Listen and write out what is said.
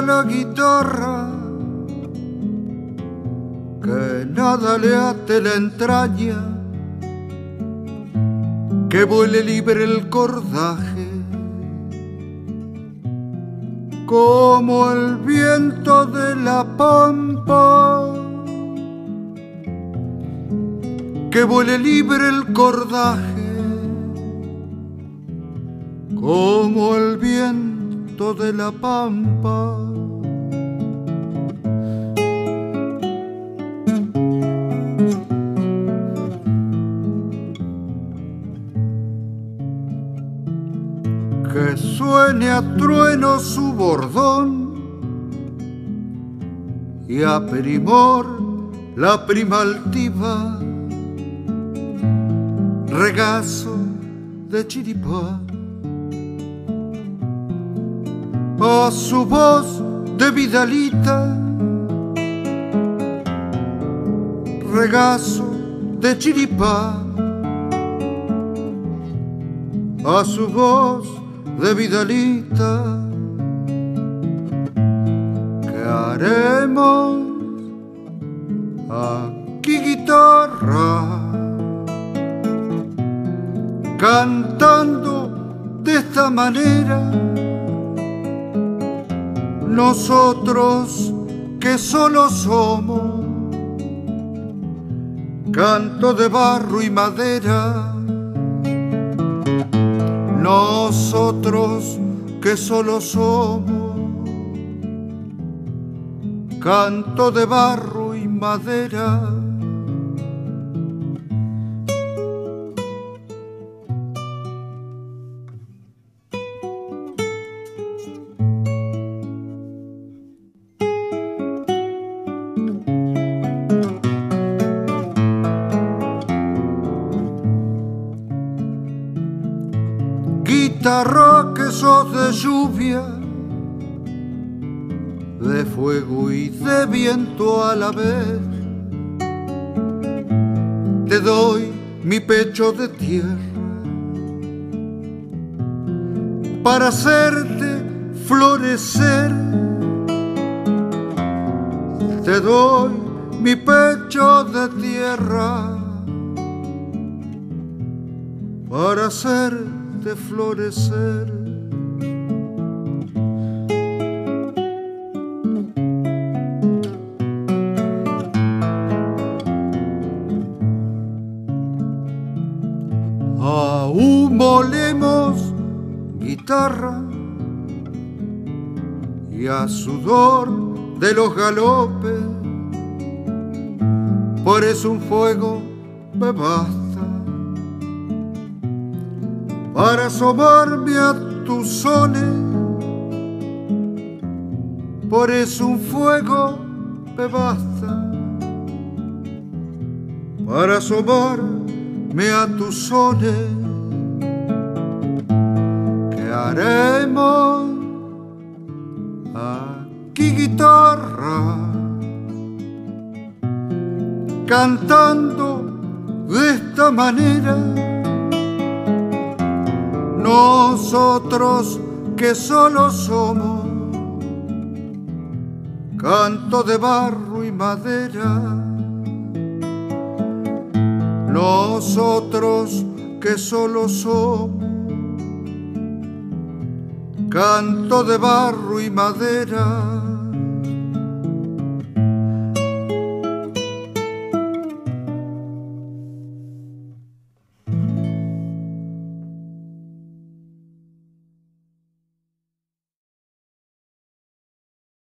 la guitarra, que nada le ate la entraña, que vuele libre el cordaje, como el viento de la pampa, que vuele libre el cordaje, como el viento de la pampa. Que suene a trueno su bordón y a primor la prima altiva, regazo de chiripá. A su voz de Vidalita, regazo de chiripá. A su voz de Vidalita, ¿qué haremos? Aquí guitarra, cantando de esta manera, nosotros que solo somos canto de barro y madera. Nosotros que solo somos canto de barro y madera. Guitarra que sos de lluvia, de fuego y de viento a la vez, te doy mi pecho de tierra para hacerte florecer. Te doy mi pecho de tierra para hacerte florecer. Aún molemos guitarra y a sudor de los galopes, por eso un fuego me basta para asomarme a tus sones. Por eso un fuego me basta para asomarme a tus sones. ¿Qué haremos? Aquí guitarra, cantando de esta manera, nosotros que solo somos canto de barro y madera. Nosotros que solo somos canto de barro y madera.